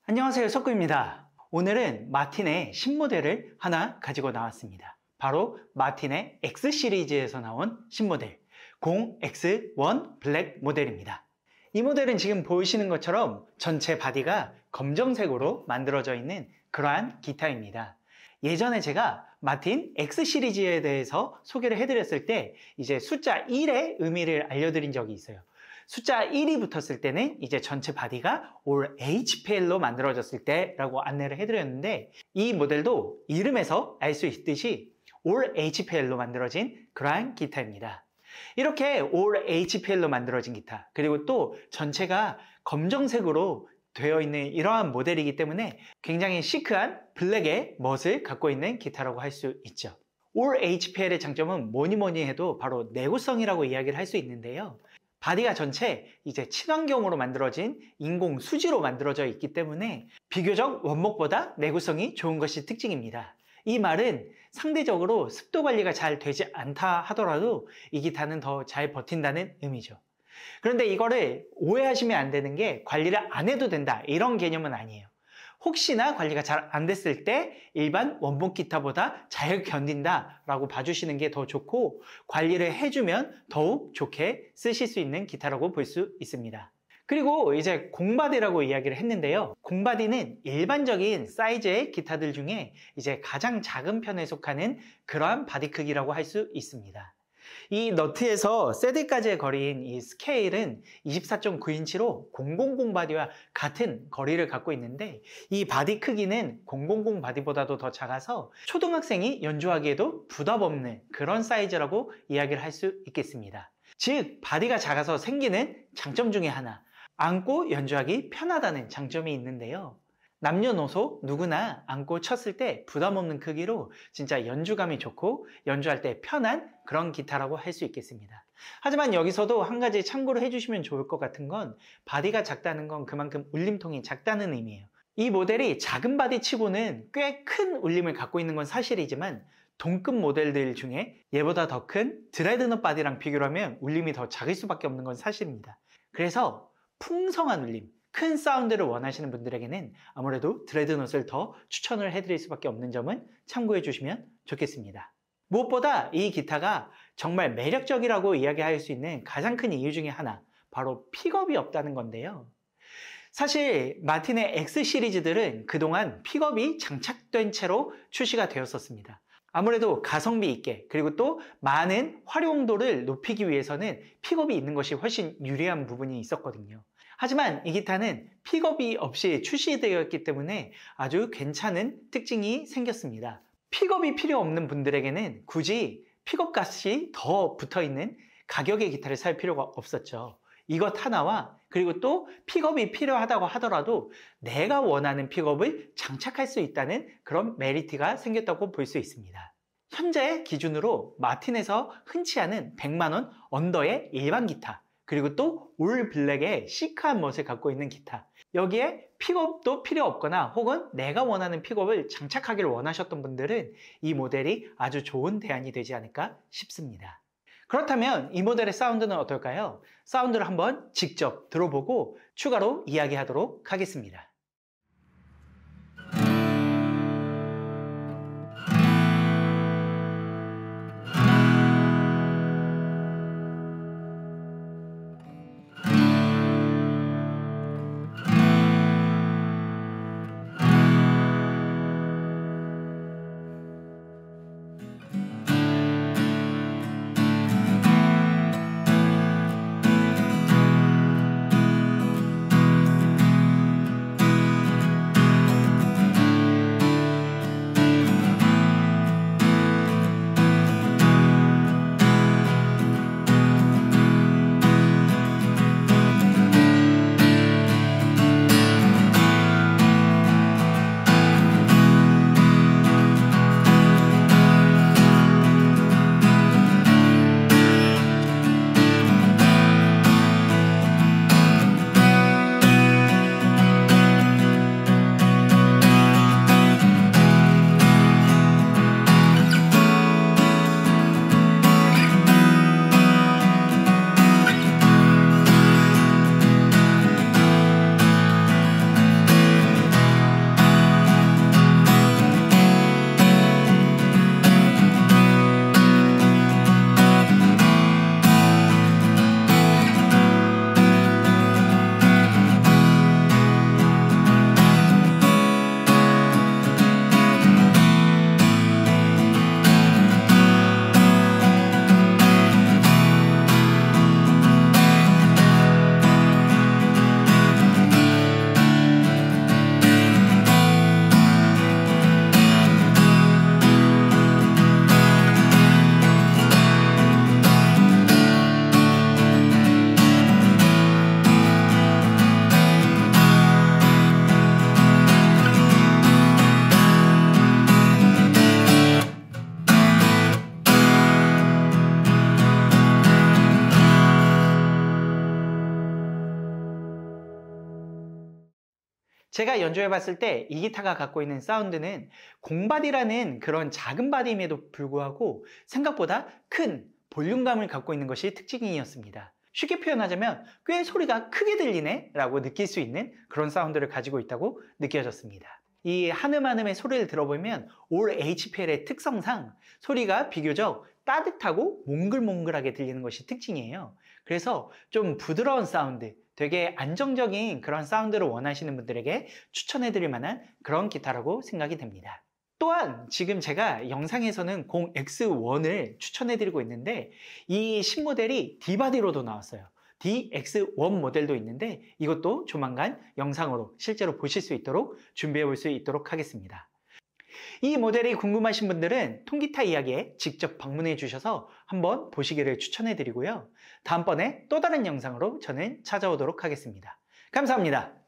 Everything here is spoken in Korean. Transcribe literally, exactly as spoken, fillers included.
안녕하세요, 석구입니다. 오늘은 마틴의 신모델을 하나 가지고 나왔습니다. 바로 마틴의 X 시리즈에서 나온 신모델 공 엑스 원 블랙 모델입니다. 이 모델은 지금 보이시는 것처럼 전체 바디가 검정색으로 만들어져 있는 그러한 기타입니다. 예전에 제가 마틴 X 시리즈에 대해서 소개를 해드렸을 때 이제 숫자 일의 의미를 알려드린 적이 있어요. 숫자 일이 붙었을 때는 이제 전체 바디가 올 에이치피엘로 만들어졌을 때라고 안내를 해드렸는데, 이 모델도 이름에서 알 수 있듯이 올 에이치피엘로 만들어진 그러한 기타입니다. 이렇게 올 에이치피엘로 만들어진 기타, 그리고 또 전체가 검정색으로 되어 있는 이러한 모델이기 때문에 굉장히 시크한 블랙의 멋을 갖고 있는 기타라고 할 수 있죠. 올 에이치피엘의 장점은 뭐니 뭐니 해도 바로 내구성이라고 이야기를 할 수 있는데요. 바디가 전체 이제 친환경으로 만들어진 인공 수지로 만들어져 있기 때문에 비교적 원목보다 내구성이 좋은 것이 특징입니다. 이 말은 상대적으로 습도 관리가 잘 되지 않다 하더라도 이 기타는 더 잘 버틴다는 의미죠. 그런데 이거를 오해하시면 안 되는 게 관리를 안 해도 된다 이런 개념은 아니에요. 혹시나 관리가 잘 안 됐을 때 일반 원목 기타보다 잘 견딘다 라고 봐주시는 게 더 좋고, 관리를 해주면 더욱 좋게 쓰실 수 있는 기타라고 볼 수 있습니다. 그리고 이제 공바디라고 이야기를 했는데요. 공바디는 일반적인 사이즈의 기타들 중에 이제 가장 작은 편에 속하는 그러한 바디 크기라고 할 수 있습니다. 이 너트에서 새들까지의 거리인 이 스케일은 이십사 점 구 인치로 공공공 바디와 같은 거리를 갖고 있는데, 이 바디 크기는 공공공 바디보다도 더 작아서 초등학생이 연주하기에도 부담 없는 그런 사이즈라고 이야기를 할 수 있겠습니다. 즉, 바디가 작아서 생기는 장점 중에 하나, 안고 연주하기 편하다는 장점이 있는데요. 남녀노소 누구나 안고 쳤을 때 부담 없는 크기로 진짜 연주감이 좋고 연주할 때 편한 그런 기타라고 할 수 있겠습니다. 하지만 여기서도 한 가지 참고를 해주시면 좋을 것 같은 건, 바디가 작다는 건 그만큼 울림통이 작다는 의미예요. 이 모델이 작은 바디 치고는 꽤 큰 울림을 갖고 있는 건 사실이지만, 동급 모델들 중에 얘보다 더 큰 드레드넛 바디랑 비교를 하면 울림이 더 작을 수밖에 없는 건 사실입니다. 그래서 풍성한 울림, 큰 사운드를 원하시는 분들에게는 아무래도 드레드넛을 더 추천을 해드릴 수밖에 없는 점은 참고해 주시면 좋겠습니다. 무엇보다 이 기타가 정말 매력적이라고 이야기할 수 있는 가장 큰 이유 중에 하나, 바로 픽업이 없다는 건데요. 사실 마틴의 X 시리즈들은 그동안 픽업이 장착된 채로 출시가 되었었습니다. 아무래도 가성비 있게, 그리고 또 많은 활용도를 높이기 위해서는 픽업이 있는 것이 훨씬 유리한 부분이 있었거든요. 하지만 이 기타는 픽업이 없이 출시되었기 때문에 아주 괜찮은 특징이 생겼습니다. 픽업이 필요 없는 분들에게는 굳이 픽업 값이 더 붙어있는 가격의 기타를 살 필요가 없었죠. 이것 하나와, 그리고 또 픽업이 필요하다고 하더라도 내가 원하는 픽업을 장착할 수 있다는 그런 메리트가 생겼다고 볼 수 있습니다. 현재 기준으로 마틴에서 흔치 않은 백만 원 언더의 일반 기타, 그리고 또 올 블랙의 시크한 멋을 갖고 있는 기타, 여기에 픽업도 필요 없거나 혹은 내가 원하는 픽업을 장착하기를 원하셨던 분들은 이 모델이 아주 좋은 대안이 되지 않을까 싶습니다. 그렇다면 이 모델의 사운드는 어떨까요? 사운드를 한번 직접 들어보고 추가로 이야기하도록 하겠습니다. 제가 연주해 봤을 때 이 기타가 갖고 있는 사운드는 공바디라는 그런 작은 바디임에도 불구하고 생각보다 큰 볼륨감을 갖고 있는 것이 특징이었습니다. 쉽게 표현하자면 꽤 소리가 크게 들리네 라고 느낄 수 있는 그런 사운드를 가지고 있다고 느껴졌습니다. 이 한음한음의 소리를 들어보면 올 에이치피엘의 특성상 소리가 비교적 따뜻하고 몽글몽글하게 들리는 것이 특징이에요. 그래서 좀 부드러운 사운드, 되게 안정적인 그런 사운드를 원하시는 분들에게 추천해드릴 만한 그런 기타라고 생각이 됩니다. 또한 지금 제가 영상에서는 공 엑스 원을 추천해드리고 있는데 이 신모델이 D바디로도 나왔어요. 디 엑스 원 모델도 있는데 이것도 조만간 영상으로 실제로 보실 수 있도록 준비해 볼 수 있도록 하겠습니다. 이 모델이 궁금하신 분들은 통기타 이야기에 직접 방문해 주셔서 한번 보시기를 추천해 드리고요. 다음번에 또 다른 영상으로 저는 찾아오도록 하겠습니다. 감사합니다.